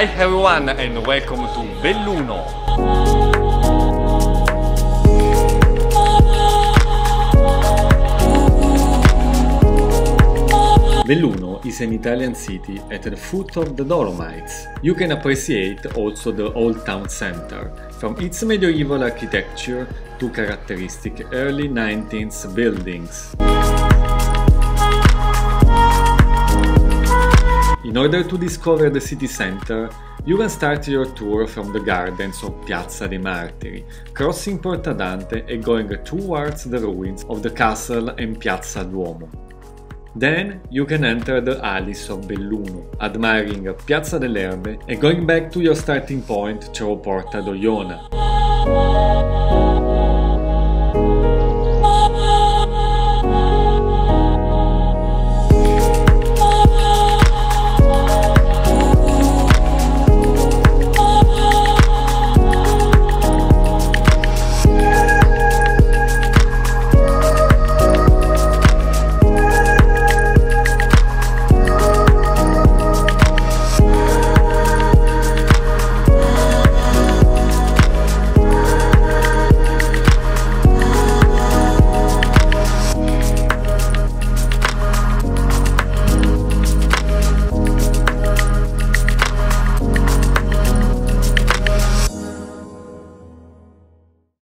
Hi everyone and welcome to Belluno. Belluno is an Italian city at the foot of the Dolomites. You can appreciate also the old town center, from its medieval architecture to characteristic early 19th buildings. In order to discover the city center, you can start your tour from the gardens of Piazza dei Martiri, crossing Porta Dante and going towards the ruins of the castle and Piazza Duomo. Then you can enter the alleys of Belluno, admiring Piazza delle Erbe and going back to your starting point through Porta d'Ogliona.